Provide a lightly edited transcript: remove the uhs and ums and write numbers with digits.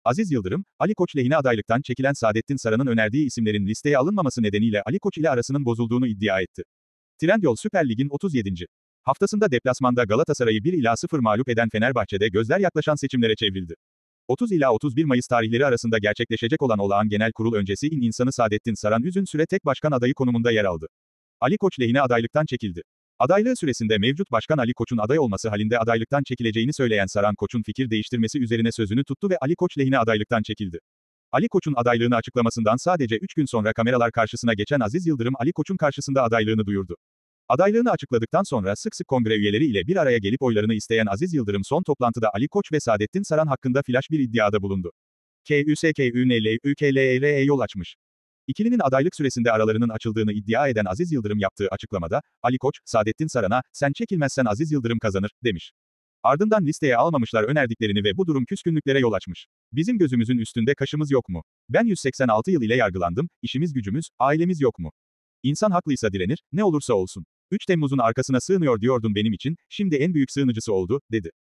Aziz Yıldırım, Ali Koç lehine adaylıktan çekilen Saadettin Saran'ın önerdiği isimlerin listeye alınmaması nedeniyle Ali Koç ile arasının bozulduğunu iddia etti. Trendyol Süper Lig'in 37. haftasında deplasmanda Galatasaray'ı 1-0 mağlup eden Fenerbahçe'de gözler yaklaşan seçimlere çevrildi. 30 ila 31 Mayıs tarihleri arasında gerçekleşecek olan olağan genel kurul öncesi insanı Saadettin Saran uzun süre tek başkan adayı konumunda yer aldı. Ali Koç lehine adaylıktan çekildi. Adaylığı süresinde mevcut başkan Ali Koç'un aday olması halinde adaylıktan çekileceğini söyleyen Saran Koç'un fikir değiştirmesi üzerine sözünü tuttu ve Ali Koç lehine adaylıktan çekildi. Ali Koç'un adaylığını açıklamasından sadece 3 gün sonra kameralar karşısına geçen Aziz Yıldırım Ali Koç'un karşısında adaylığını duyurdu. Adaylığını açıkladıktan sonra sık sık kongre üyeleri ile bir araya gelip oylarını isteyen Aziz Yıldırım son toplantıda Ali Koç ve Saadettin Saran hakkında flaş bir iddiada bulundu. KÜSKÜNLÜKLER'e yol açmış. İkilinin adaylık süresinde aralarının açıldığını iddia eden Aziz Yıldırım yaptığı açıklamada, Ali Koç, Saadettin Saran'a, "Sen çekilmezsen Aziz Yıldırım kazanır," demiş. Ardından listeye almamışlar önerdiklerini ve bu durum küskünlüklere yol açmış. "Bizim gözümüzün üstünde kaşımız yok mu? Ben 186 yıl ile yargılandım, işimiz gücümüz, ailemiz yok mu? İnsan haklıysa direnir, ne olursa olsun. 3 Temmuz'un arkasına sığınıyor diyordun benim için, şimdi en büyük sığınıcısı oldu," dedi.